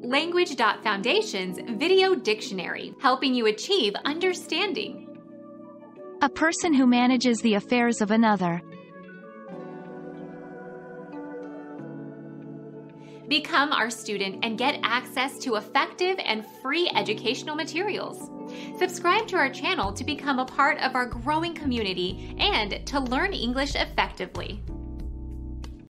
Language.Foundation's Video Dictionary, helping you achieve understanding. A person who manages the affairs of another. Become our student and get access to effective and free educational materials. Subscribe to our channel to become a part of our growing community and to learn English effectively.